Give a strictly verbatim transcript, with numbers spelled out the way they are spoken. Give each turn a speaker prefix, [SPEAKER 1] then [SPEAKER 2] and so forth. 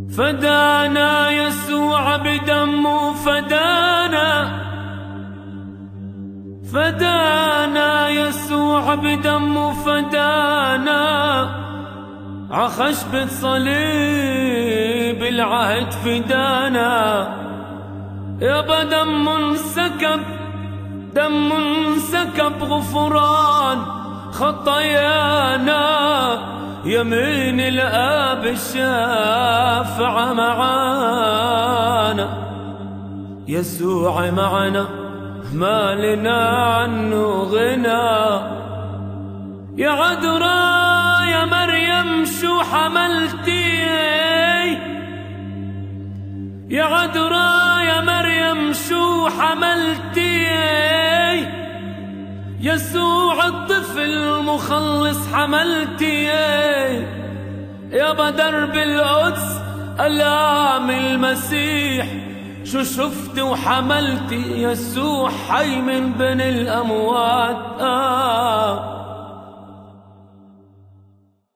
[SPEAKER 1] فدانا يسوع بدمه فدانا، فدانا يسوع بدمه فدانا، عخشبة صليب العهد فدانا. يابا دم انسكب، دم انسكب غفران خطايانا، يمين الآب الشافع معانا. يسوع معنا ما لنا عنه غنى. يا عذراء يا مريم شو حملتي، يا عذراء يا مريم شو حملتي، يسوع الطفل مخلص حملتي. يابا درب القدس ألام المسيح شو شفت وحملتي، يسوع حي من بين الأموات.